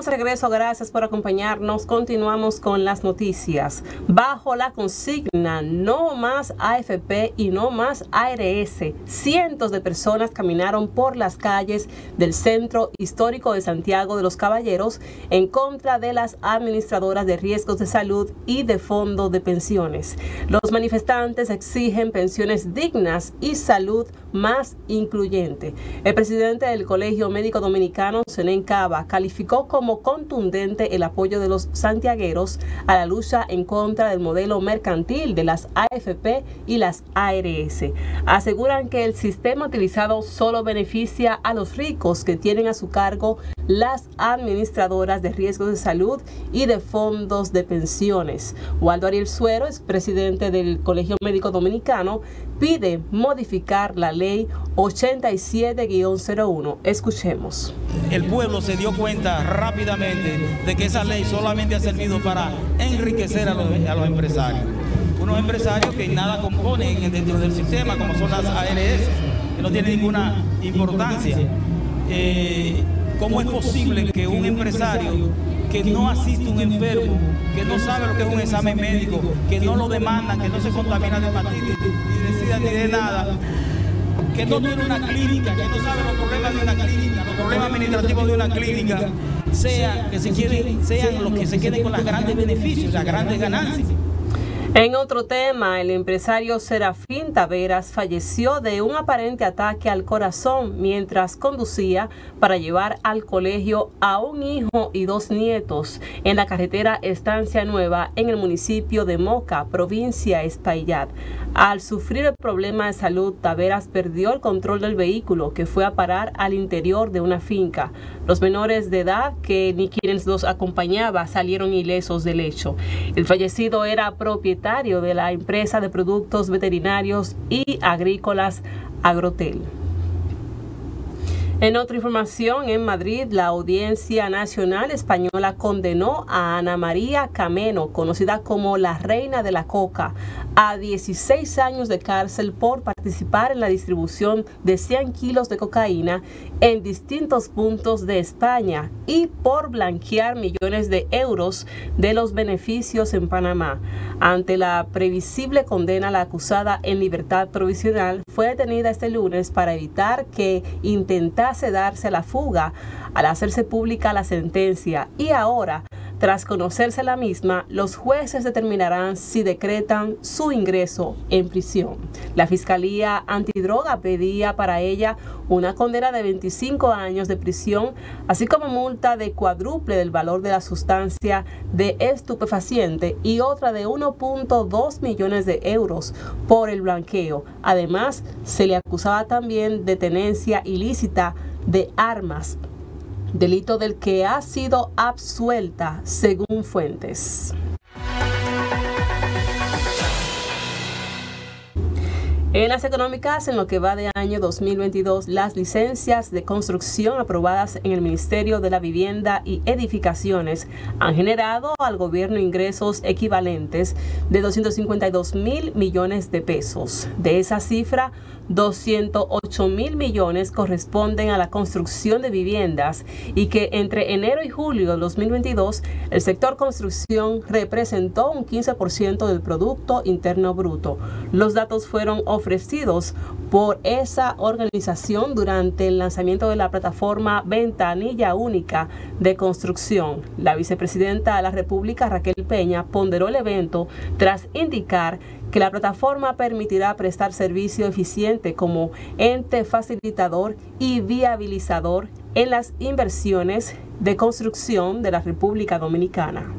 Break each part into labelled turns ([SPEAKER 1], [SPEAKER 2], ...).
[SPEAKER 1] de regreso, gracias por acompañarnos. Continuamos con las noticias. Bajo la consigna "No más AFP y no más ARS", cientos de personas caminaron por las calles del centro histórico de Santiago de los Caballeros en contra de las administradoras de riesgos de salud y de fondos de pensiones. Los manifestantes exigen pensiones dignas y salud más incluyente. El presidente del Colegio Médico Dominicano, Zenén Cava, calificó como contundente el apoyo de los santiagueros a la lucha en contra del modelo mercantil de las AFP y las ARS. Aseguran que el sistema utilizado solo beneficia a los ricos que tienen a su cargo las administradoras de riesgos de salud y de fondos de pensiones. Waldo Ariel Suero, es presidente del Colegio Médico Dominicano, pide modificar la ley 87-01. Escuchemos.
[SPEAKER 2] El pueblo se dio cuenta rápidamente de que esa ley solamente ha servido para enriquecer a los empresarios. Unos empresarios que nada componen dentro del sistema, como son las ARS, que no tienen ninguna importancia. ¿Cómo es posible que un empresario que no asiste a un enfermo, que no sabe lo que es un examen médico, que no lo demandan, que no se contamina de hepatitis, ni de SIDA, ni de nada, que no tiene una clínica, que no sabe los problemas de una clínica, los problemas administrativos de una clínica, sean los que se queden con los grandes beneficios, las grandes ganancias?
[SPEAKER 1] En otro tema, el empresario Serafín Taveras falleció de un aparente ataque al corazón mientras conducía para llevar al colegio a un hijo y 2 nietos en la carretera Estancia Nueva en el municipio de Moca, provincia Espaillat. Al sufrir el problema de salud, Taveras perdió el control del vehículo, que fue a parar al interior de una finca. Los menores de edad, que ni quienes los acompañaba, salieron ilesos del hecho. El fallecido era propietario de la empresa de productos veterinarios y agrícolas Agrotel. En otra información, en Madrid, la Audiencia Nacional Española condenó a Ana María Cameno, conocida como la Reina de la Coca, a 16 años de cárcel por participar en la distribución de 100 kilos de cocaína en distintos puntos de España y por blanquear millones de euros de los beneficios en Panamá. Ante la previsible condena, la acusada en libertad provisional fue detenida este lunes para evitar que intentase darse a la fuga al hacerse pública la sentencia, y ahora, tras conocerse la misma, los jueces determinarán si decretan su ingreso en prisión. La Fiscalía Antidroga pedía para ella una condena de 25 años de prisión, así como multa de cuádruple del valor de la sustancia de estupefaciente y otra de 1.2 millones de euros por el blanqueo. Además, se le acusaba también de tenencia ilícita de armas, delito del que ha sido absuelta según fuentes. En las económicas, en lo que va de año 2022, las licencias de construcción aprobadas en el Ministerio de la Vivienda y Edificaciones han generado al gobierno ingresos equivalentes de 252.000 millones de pesos. De esa cifra, 208.000 millones corresponden a la construcción de viviendas, y que entre enero y julio de 2022 el sector construcción representó un 15% del Producto Interno Bruto. Los datos fueron ofrecidos por esa organización durante el lanzamiento de la plataforma Ventanilla Única de Construcción. La vicepresidenta de la República, Raquel Peña, ponderó el evento tras indicar que la plataforma permitirá prestar servicio eficiente como ente facilitador y viabilizador en las inversiones de construcción de la República Dominicana.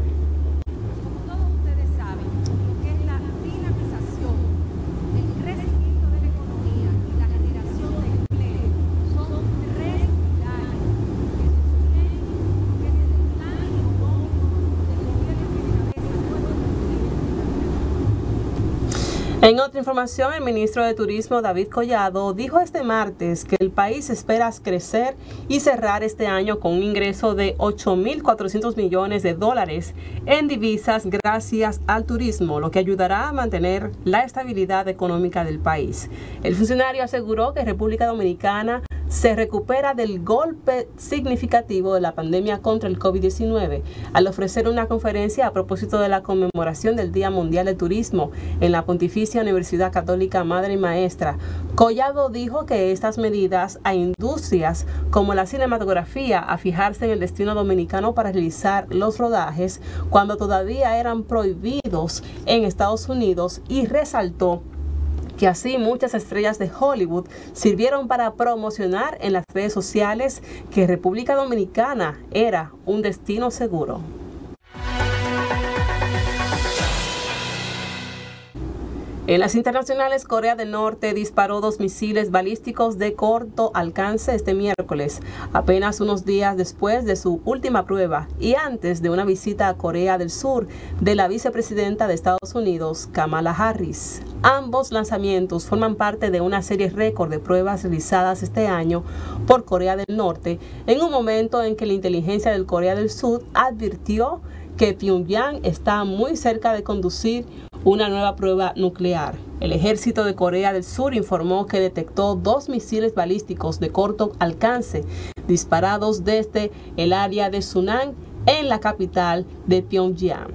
[SPEAKER 1] En otra información, el ministro de Turismo, David Collado, dijo este martes que el país espera crecer y cerrar este año con un ingreso de 8.400 millones de dólares en divisas gracias al turismo, lo que ayudará a mantener la estabilidad económica del país. El funcionario aseguró que República Dominicana se recupera del golpe significativo de la pandemia contra el COVID-19 al ofrecer una conferencia a propósito de la conmemoración del Día Mundial del Turismo en la Pontificia Universidad Católica Madre y Maestra. Collado dijo que estas medidas a industrias como la cinematografía a fijarse en el destino dominicano para realizar los rodajes cuando todavía eran prohibidos en Estados Unidos, y resaltó que así muchas estrellas de Hollywood sirvieron para promocionar en las redes sociales que República Dominicana era un destino seguro. En las internacionales, Corea del Norte disparó 2 misiles balísticos de corto alcance este miércoles, apenas unos días después de su última prueba y antes de una visita a Corea del Sur de la vicepresidenta de Estados Unidos, Kamala Harris. Ambos lanzamientos forman parte de una serie récord de pruebas realizadas este año por Corea del Norte, en un momento en que la inteligencia del Corea del Sur advirtió que Pyongyang está muy cerca de conducir una nueva prueba nuclear. El ejército de Corea del Sur informó que detectó 2 misiles balísticos de corto alcance disparados desde el área de Sunan en la capital de Pyongyang.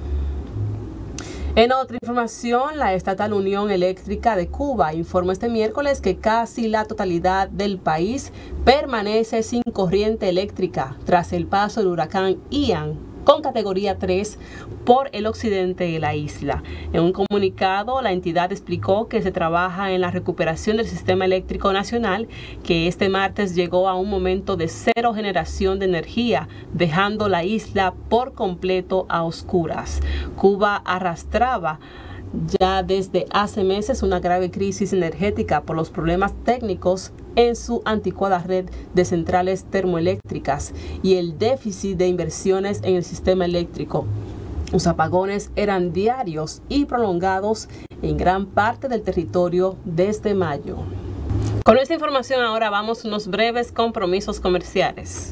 [SPEAKER 1] En otra información, la estatal Unión Eléctrica de Cuba informó este miércoles que casi la totalidad del país permanece sin corriente eléctrica tras el paso del huracán Ian con categoría 3 por el occidente de la isla. En un comunicado, la entidad explicó que se trabaja en la recuperación del sistema eléctrico nacional, que este martes llegó a un momento de cero generación de energía, dejando la isla por completo a oscuras. Cuba arrastraba ya desde hace meses una grave crisis energética por los problemas técnicos en su anticuada red de centrales termoeléctricas y el déficit de inversiones en el sistema eléctrico. Los apagones eran diarios y prolongados en gran parte del territorio desde mayo. Con esta información ahora vamos a unos breves compromisos comerciales.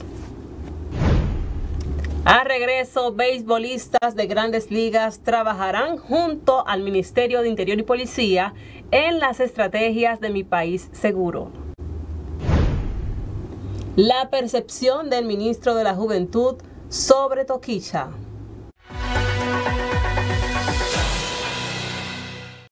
[SPEAKER 1] A regreso, beisbolistas de Grandes Ligas trabajarán junto al Ministerio de Interior y Policía en las estrategias de Mi País Seguro. La percepción del ministro de la Juventud sobre Toquicha.